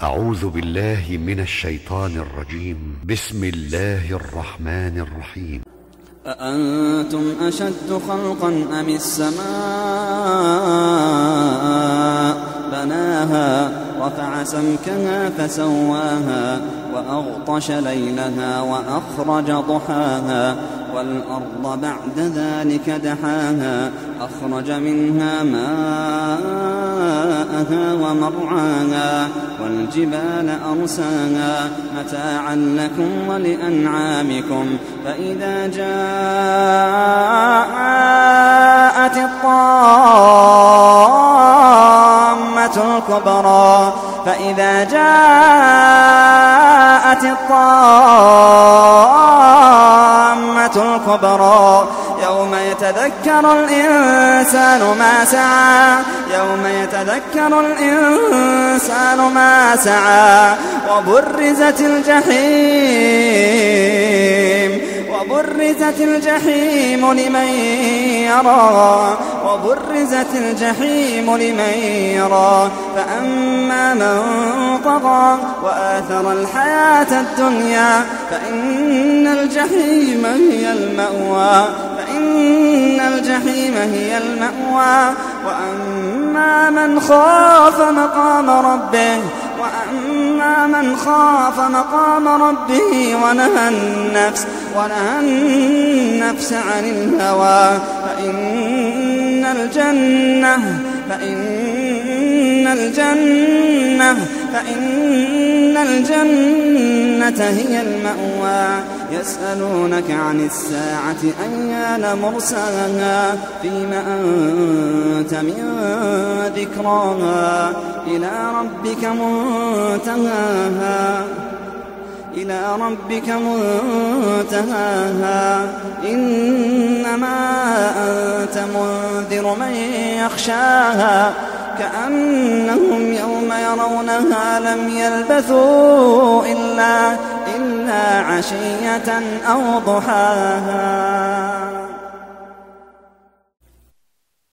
أعوذ بالله من الشيطان الرجيم. بسم الله الرحمن الرحيم. أأنتم أشد خلقا أم السماء بناها رفع سمكها فسواها وأغطش ليلها وأخرج ضحاها والأرض بعد ذلك دحاها أخرج منها ماءها ومرعاها والجبال أرساها متاعا لكم ولأنعامكم فإذا جاءت الطامة الكبرى يوم يتذكر الإنسان ما سعى وبرزت الجحيم لمن يرى فأما من طغى وآثر الحياة الدنيا فإن الجحيم هي المأوى وأما من خاف مقام ربه ونهى النفس عن الهوى فإن الجنة هي المأوى يسألونك عن الساعة أيان مرساها فيم أنت من ذكراها إلى ربك منتهاها إنما أنت منذر من يخشاها كأنهم يوم يرونها لم يلبثوا إلا عشية أو ضحاها.